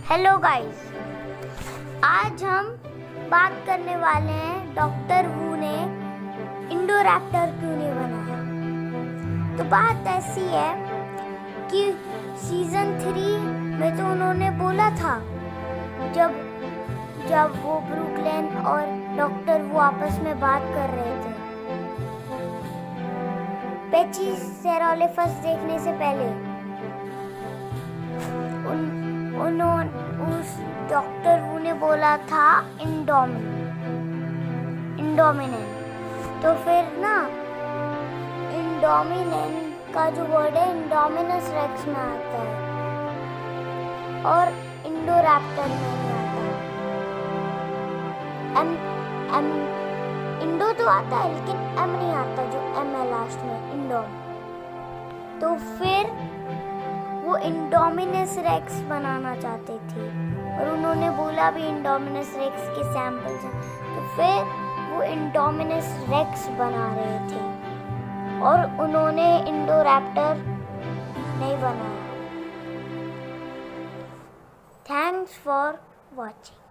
Hello guys, आज हम बात करने वाले हैं डॉक्टर वू ने इंडोरैप्टर क्यों नहीं बनाया। तो बात ऐसी है कि सीजन 3 में तो उन्होंने बोला था जब वो ब्रुकलिन और डॉक्टर वू आपस में बात कर रहे थे पैचीसेरोलिफस देखने से पहले, उस डॉक्टर वू ने बोला था इंडोमिनेंट। तो फिर ना इंडोमिनेंट का जो वर्ड है इंडोमिनस रेक्स में आता है और इंडोरैप्टर में नहीं आता। इंडो तो आता है लेकिन एम नहीं आता, जो एम है लास्ट में, इंडोम। तो फिर वो इंडोमिनस रेक्स बनाना चाहते थे और उन्होंने बोला भी इंडोमिनस रेक्स के सैंपल्स हैं। तो फिर वो इंडोमिनस रेक्स बना रहे थे और उन्होंने इंडोरैप्टर नहीं बनाया। Thanks for watching.